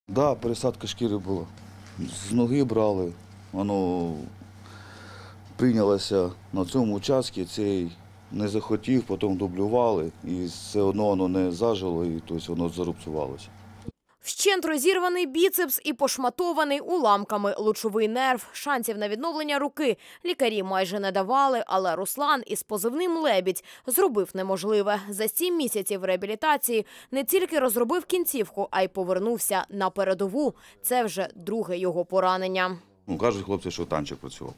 Да, пересадка шкіри була. З ноги брали, воно прийнялося на цьому участку, цей не захотів, потім дублювали, і все одно воно не зажило, і тобто воно зарубцювалося. Вщент розірваний біцепс і пошматований уламками лучовий нерв. Шансів на відновлення руки лікарі майже не давали, але Руслан із позивним «Лебідь» зробив неможливе. За 7 місяців реабілітації не тільки розробив кінцівку, а й повернувся на передову. Це вже друге його поранення. Кажуть хлопці, що танчик працював.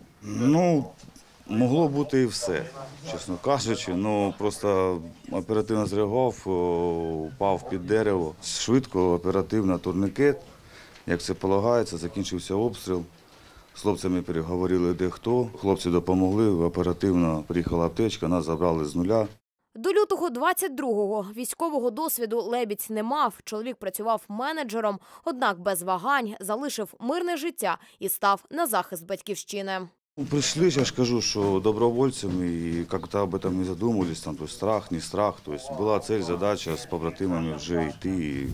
Могло бути і все, чесно кажучи. Просто оперативно зреагував, впав під дерево. Швидко, оперативно, турнікет. Як це полагається, закінчився обстріл. З хлопцями переговорили де хто. Хлопці допомогли, оперативно приїхала аптечка, нас забрали з нуля. До лютого 22-го військового досвіду «Лебідь» не мав. Чоловік працював менеджером, однак без вагань залишив мирне життя і став на захист батьківщини. Пришли, я ж кажу, що добровольцями, і як-то об этом не задумувались, там, то страх, не страх. Тобто була цель, задача з побратимами вже йти і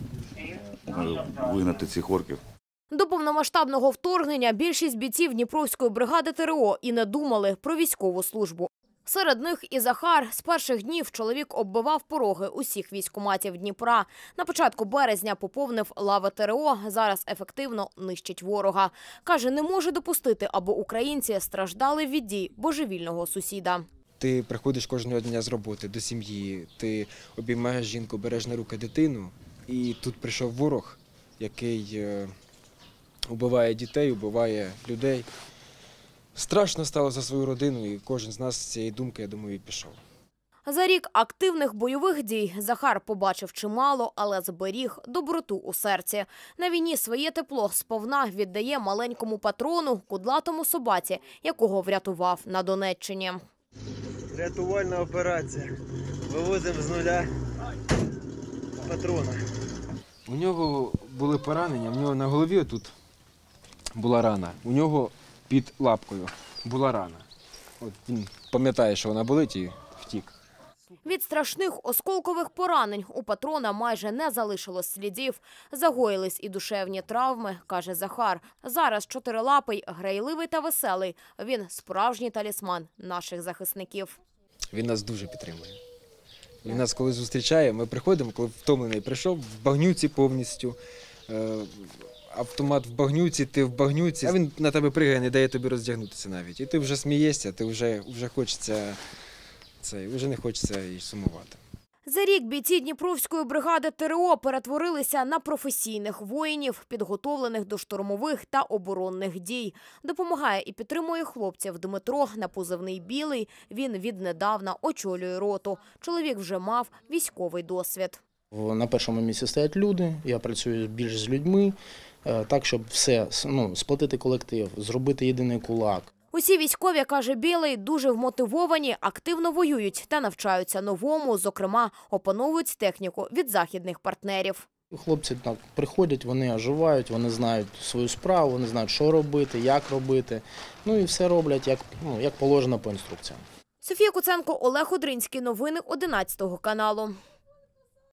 вигнати цих орків. До повномасштабного вторгнення більшість бійців Дніпровської бригади ТРО і не думали про військову службу. Серед них і Захар. З перших днів чоловік оббивав пороги усіх військкоматів Дніпра. На початку березня поповнив лави ТРО, зараз ефективно нищить ворога. Каже, не може допустити, аби українці страждали від дій божевільного сусіда. Ти приходиш кожного дня з роботи до сім'ї, ти обіймаєш жінку, береш на руки дитину, і тут прийшов ворог, який убиває дітей, убиває людей. Страшно стало за свою родину, і кожен з нас з цієї думки, я думаю, і пішов. За рік активних бойових дій Захар побачив чимало, але зберіг доброту у серці. На війні своє тепло сповна віддає маленькому патрону, кудлатому собаці, якого врятував на Донеччині. Рятувальна операція. Вивозимо з нуля патрона. У нього були поранення, у нього на голові тут була рана, у нього під лапкою була рана. От він пам'ятає, що вона болить, і втік. Від страшних осколкових поранень у патрона майже не залишилось слідів. Загоїлись і душевні травми, каже Захар. Зараз чотирилапий, грайливий та веселий. Він справжній талісман наших захисників. Він нас дуже підтримує. Він нас коли зустрічає, ми приходимо, коли втомлений прийшов, в багнюці повністю. Автомат в багнюці, ти в багнюці, а він на тебе пригає, не дає тобі роздягнутися навіть. І ти вже смієшся, ти вже хочеться вже не хочеться і сумувати. За рік бійці Дніпровської бригади ТРО перетворилися на професійних воїнів, підготовлених до штурмових та оборонних дій. Допомагає і підтримує хлопців Дмитро на позивний «Білий». Він віднедавна очолює роту. Чоловік вже мав військовий досвід. На першому місці стоять люди, я працюю більш з людьми, так, щоб все, сплотити колектив, зробити єдиний кулак. Усі військові, каже Білий, дуже вмотивовані, активно воюють та навчаються новому, зокрема, опановують техніку від західних партнерів. Хлопці так приходять, вони оживають, вони знають свою справу, вони знають, що робити, як робити, і все роблять, як положено по інструкціям. Софія Куценко, Олег Одринський. Новини 11 каналу.